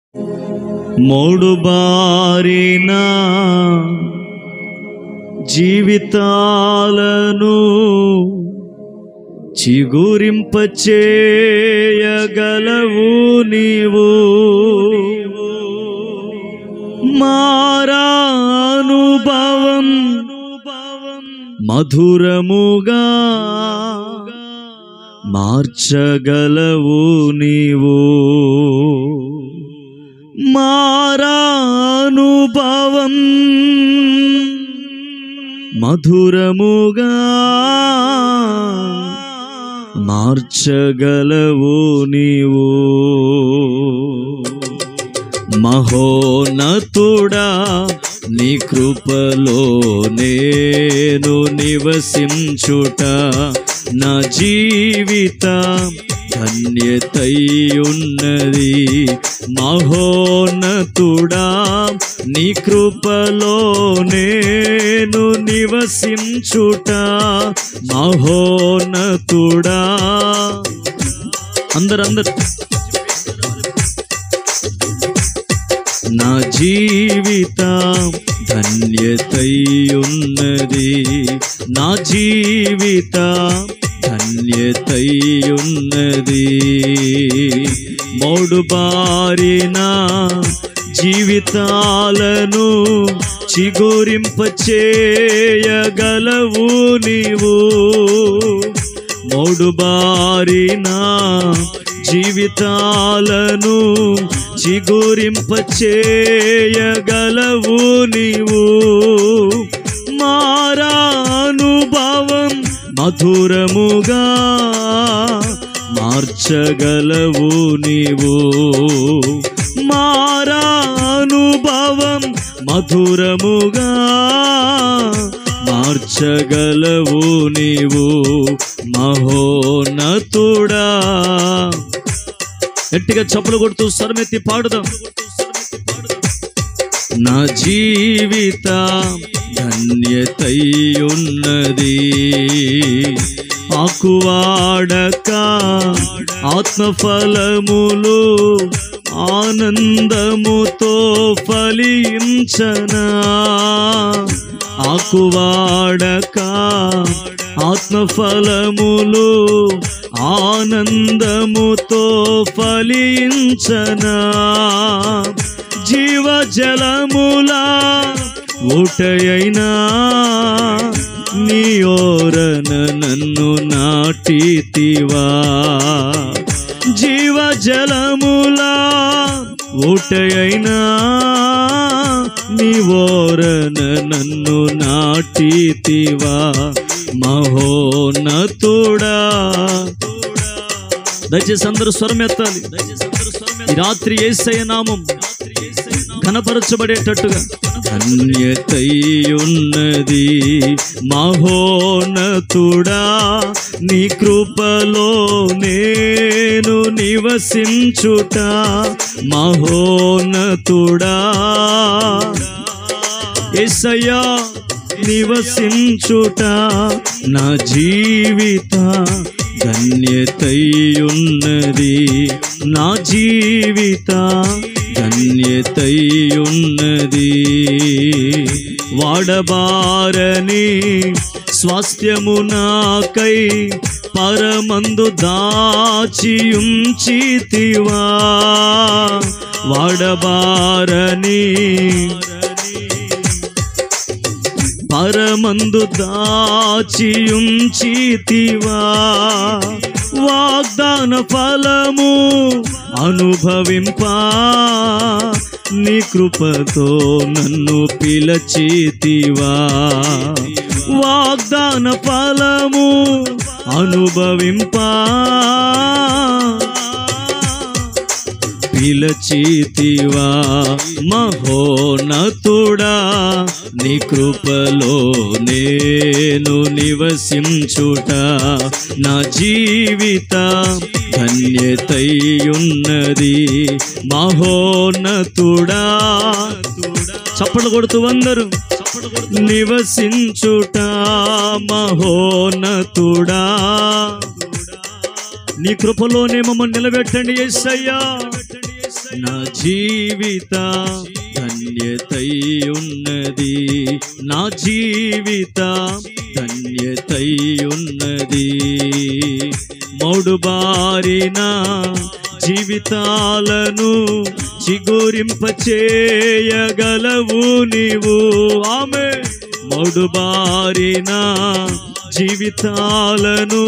మోడుబారిన జీవితాలను చిగురింపచేయగలవు నీవు. మారానుభవం మధురముగా మార్చగలవు నీవు. మారానుభవం మధురముగా మార్చగలవు నీవు. మహోన్నతుడా నీ కృపలో నేను నివసించుట నా జీవిత ధన్యతయున్నది. మహోన్నతుడా నీ కృపలో నేను నివసించుట మహోన్నతుడా. అందరు నా జీవిత ధన్యతయున్నది. నా జీవిత ధన్యతయున్నది. మోడుబారిన జీవితాలను చిగురింపచేయగలవు నీవు. మోడుబారిన జీవితాలను చిగురింపచేయగలవు నీవు. మారానుభవం మధురముగా మార్చగలవు నీవు. మారానుభవం మధురముగా మార్చగలవు నీవు. మహోన్నతుడా. గట్టిగా చప్పలు కొడుతూ స్వరమెత్తి పాడుదాం. నా జీవిత ధన్యతయున్నది. ఆకువాడక ఆత్మఫలములు ఆనందముతో ఫలించనా. ఆకువాడక ఆత్మఫలములు ఆనందముతో ఫలించనా. జీవజలములా ఊటయైనా నీ ఓరన నన్ను నాటితివా. జీవజలములా ఊటయైనా నీ ఓరన నన్ను నాటితివా. మహోన్నతుడా. దయచేసి అందరూ స్వరం ఎత్తాలి. ఈ రాత్రి యేసయ్య నామం ఘనపరచబడేటట్టుగా. ధన్యతయున్నది. మహోన్నతుడా నీ కృపలో నేను నివసించుట మహోన్నతుడా. యేసయ్యా నివసించుట నా జీవిత ధన్యతయున్నది. నా జీవిత ధన్యతయున్నది. వాడబారని స్వాస్థ్యము నాకై పరమందు దాచియుంచితివా. వాడబారని పరమందు దాచియుంచితివా. వాగ్దాన ఫలము అనుభవింపా నీ కృపతో నన్ను పిలచితివా. వాగ్దాన ఫలము అనుభవింపా పిలచితివా. మహోన్నతుడా నీ కృపలో నేను నివసించుట నా జీవిత ధన్యతయున్నది. మహోన్నతుడా. చప్పట్లు కొడుతూ అందరూ నివసించుట మహోన్నతుడా. నీ కృపలోనే మమ్మల్ని నిలబెట్టండి యేసయ్యా. నా జీవిత ధన్యతై ఉన్నది, నా జీవిత ధన్యతై ఉన్నది. మౌడుబారిన జీవితాలను చిగురింపచేయగలవు నీవు. ఆమె మౌడుబారిన జీవితాలను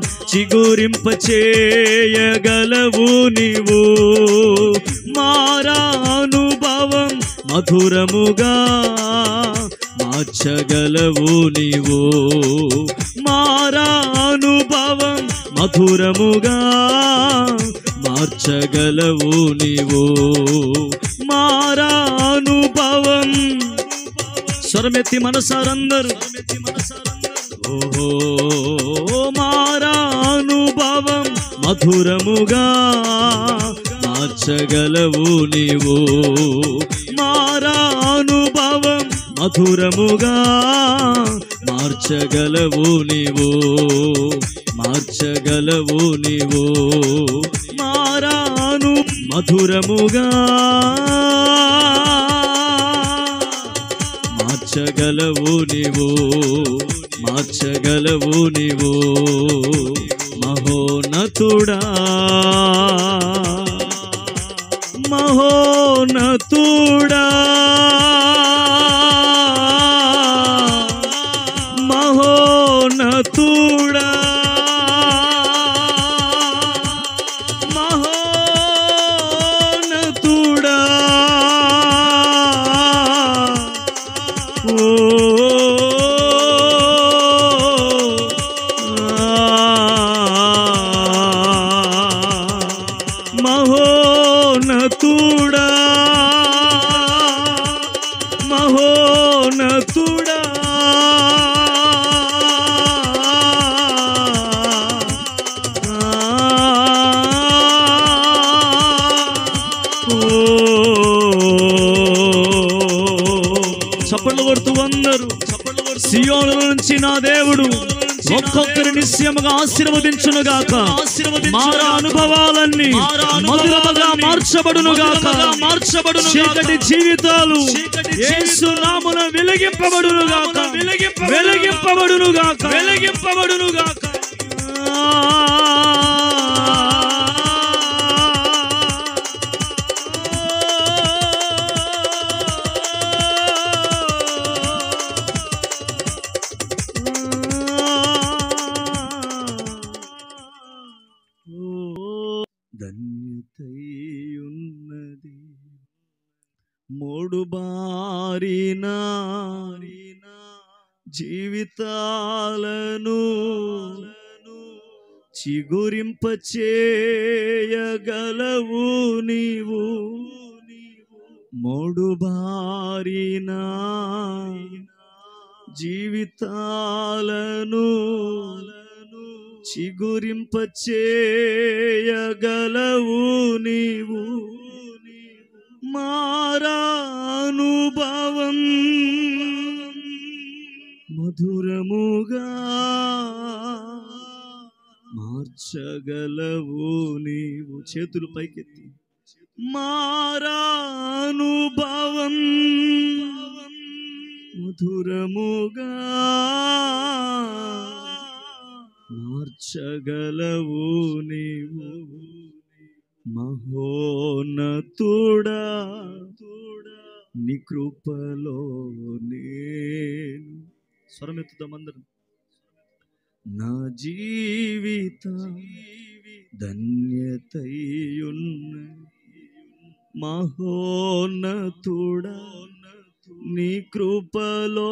చిగురింపచేయగలవు నీవు. మారా అనుభవం మధురముగా మార్చగలవు నీవు. మారా అనుభవం మధురముగా మార్చగలవు నీవు. మారా అనుభవం స్వరమెత్తి మనసారందరూ ఓహో మారా అనుభవం మధురముగా మార్చగలవు నీవు. మారా అనుభవం మధురముగా మార్చగలవు నీవు. మార్చగలవు నీవు. మారాను మధురముగా మార్చగలవు నీవు. మార్చగలవు నీవు. మహోన్నతుడా మహోన్నతుడా మహోన్నతుడా మహోన్నతుడా మహోన్నతుడా మహోన్నతుడా చప్పట్లు కొడుతూ అందరూ సియోను నుంచి నా దేవుడు ఒక్కొక్కరి నిశ్చయముగా ఆశీర్వదించునుగాక. మారా అనుభవాలన్నీ మధురముగా మార్చబడునుగాక. చీకటి జీవితాలు యేసు నామమున వెలిగింపబడునుగాక. వెలిగింపబడునుగాక. వెలిగింపబడునుగాక. ధన్యతయున్నది మోడుబారిన జీవితాలను చిగురింపచేయగలవు నీవు. మోడుబారిన జీవితాలను చిగురింపచేయగలవు నీవు. మారా అనుభవం మధురముగా మార్చగలవు నీవు. చేతులు పైకెత్తి మారా అనుభవం మధురముగా మార్చగలవు నీవు. మహోన్నతుడా నీ కృపలో నేను స్వరమెత్తుదామందరం. నా జీవిత ధన్యతయున్న మహోన్నతుడా నీ కృపలో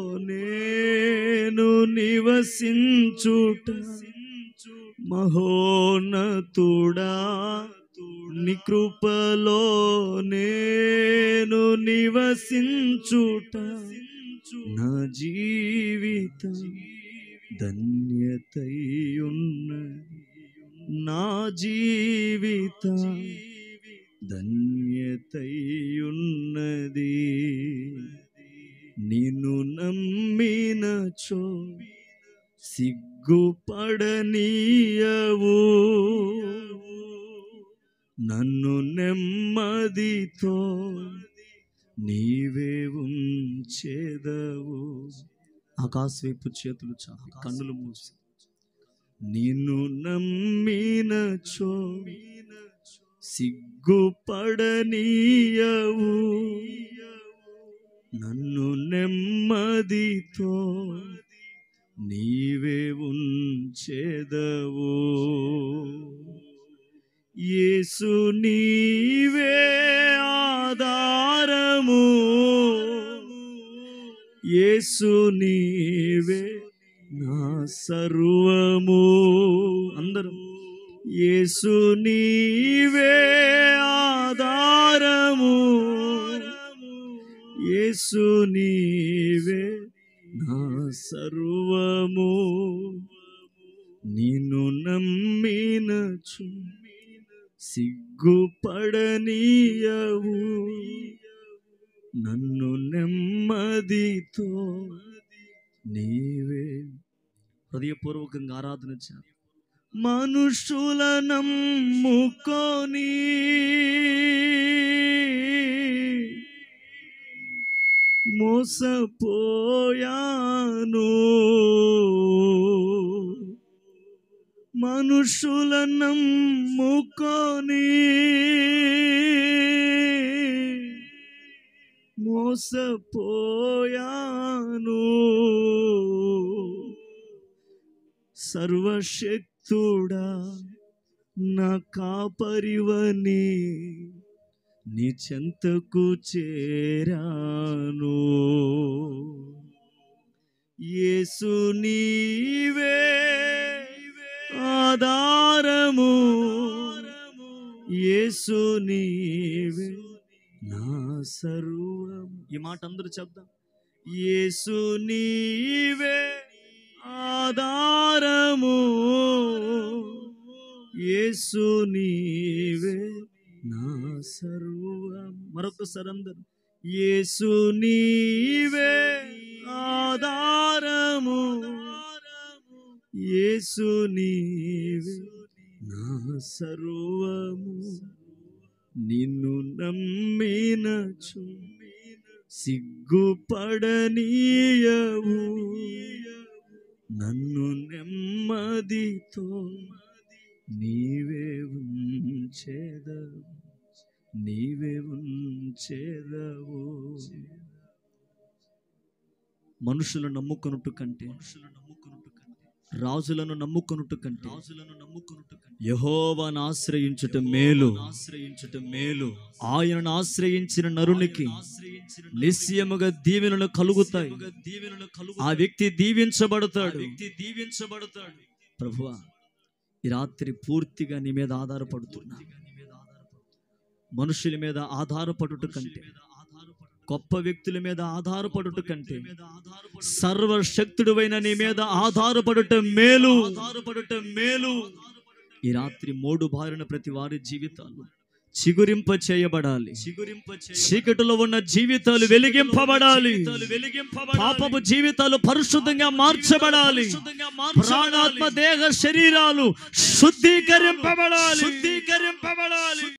నేను నివసించుట. మహోన్నతుడా నీ కృపలో నేను నివసించుట. నా జీవిత ధన్యతయున్న నా జీవిత ధన్యతయున్నది. నిన్ను నమ్మినచో సిగ్గుపడనీయవు. నన్ను నెమ్మదితో నీవే ఉంచేదవు. ఆకాశం వైపు చేతులు చాపి కన్నులు మూసి, నిన్ను నమ్మినచో సిగ్గుపడనీయవు. నన్ను నెమ్మదితో నీవే ఉంచేదవు. యేసు నీవే ఆధారము, యేసు నీవే నా సర్వము. అందరం యేసు నీవే ఆధారము, యేసు నీవే నా సర్వము. నిన్ను నమ్మినచు సిగ్గుపడనీయవు. నన్ను నెమ్మదితో నీవే. హృదయపూర్వకంగా ఆరాధన చేయాలి. మనుషుల నమ్ముకొని మోసపోయాను, మనుషుల నమ్ముకొని మోసపోయాను. సర్వశక్తుడా నా కాపరివని నీ చెంతకు చేరాను. యేసు నీవే ఆధారము, యేసు నీవే నా సర్వం. ఈ మాట అందరూ చెప్దాం. యేసు నీవే ఆధారము, యేసు నీవే నా సర్వం. మరొకసారి అందరూ యేసు నీవే ఆధారము, యేసు నీవే నా సర్వము. నిన్ను నమ్మినచు సిగ్గుపడనీయవు. నన్ను నెమ్మదితో నీవే ఉంచేదవు, నీవే ఉంచేదవు. మనుషులను నమ్ముకొనుట కంటే, రాజులను నమ్ముకొనుట కంటే యెహోవాను ఆశ్రయించుట మేలు. ఆయనను ఆశ్రయించిన నరునికి నిశ్చయముగా దీవెనలు కలుగుతాయి. ఆ వ్యక్తి దీవించబడతాడు. ప్రభువా, ఈ రాత్రి పూర్తిగా నీ మీద ఆధారపడుతున్నా. మనుషుల మీద ఆధారపడుట కంటే, గొప్ప వ్యక్తుల మీద ఆధారపడుట కంటే, సర్వశక్తుడైన నీ మీద ఆధారపడుట మేలు. ఈ రాత్రి మోడు బారిన ప్రతి వారి జీవితాలు చిగురింప చేయబడాలి. చీకటిలో ఉన్న జీవితాలు వెలిగింపబడాలి. పాపపు జీవితాలు పరిశుద్ధంగా మార్చబడాలి. ప్రాణాత్మ దేహ శరీరాలు శుద్ధీకరింపబడాలి.